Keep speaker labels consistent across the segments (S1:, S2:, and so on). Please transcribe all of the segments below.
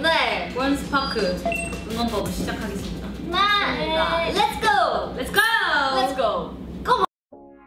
S1: 네, 원스파크 응원법을 시작하겠습니다.
S2: 네.
S1: Let's go! Let's go!
S2: Let's go.
S1: Come on!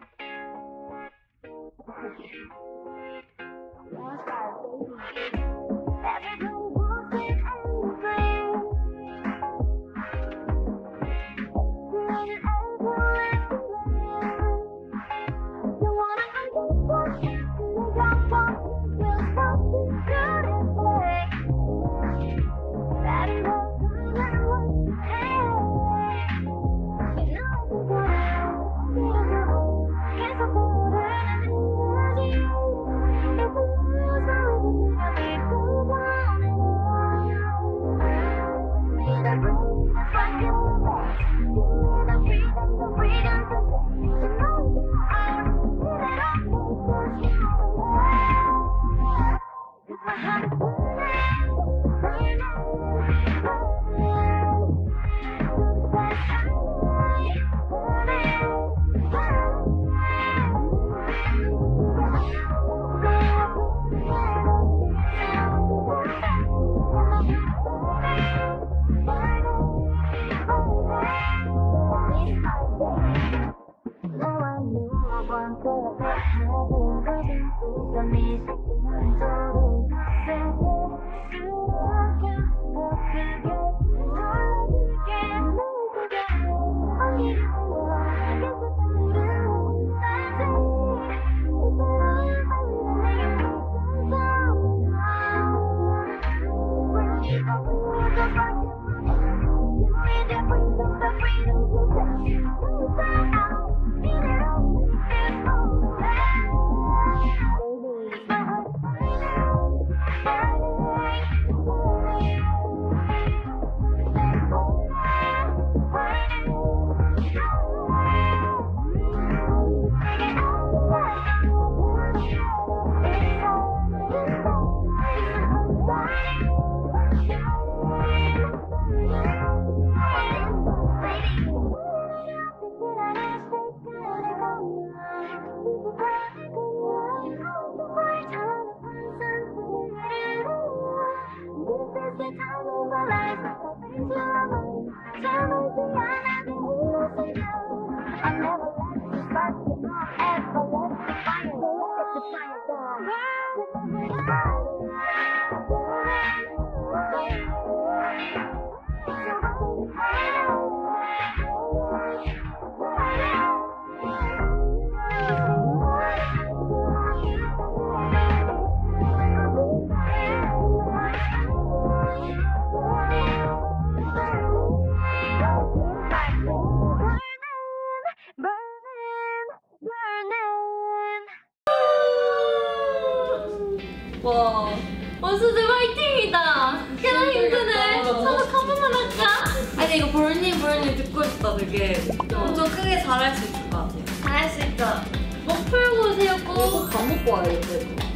S1: 와, 원수들 화이팅이다. 꽤나 힘드네. 사극 한 번만 할까? 아니 이거 볼님 듣고 싶다 되게. 엄청 크게 잘할 수 있을 것 같아요.
S2: 잘할 수 있어.
S1: 목 풀고 세우고.
S2: 밥 먹고 와야겠다.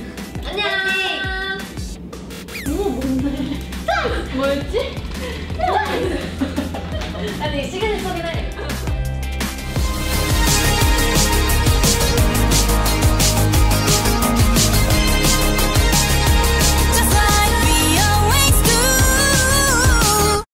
S1: 안녕.
S2: 이거 뭔데?
S1: 뭐였지?
S2: 아니 시간이 쏘긴 해.